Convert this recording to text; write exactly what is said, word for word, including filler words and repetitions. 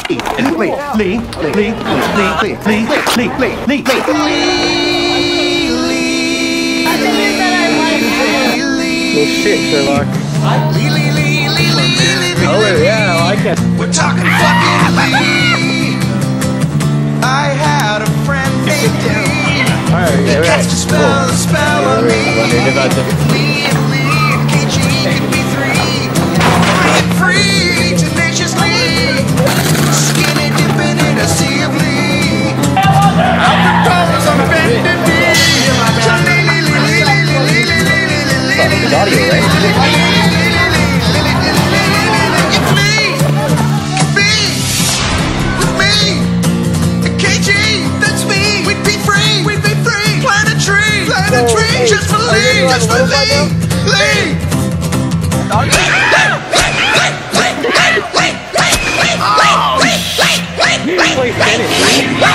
Lee, Lee, Lee, Lee, Lee, Lee, Lee, Lee, Lee, No shit, Sherlock. Oh yeah, I like it. We're talking fucking Lee. I had a friend named Lee. Alright, yeah, right. Cast a spell, a spell on me. If Lee and Lee and K G could be three, break free, Tenacious D. Skinny dipping in a sea of Lee. I'll propose on bended knee. It's audio, right? Just for Lee, just for Lee, Lee. You play Spanish.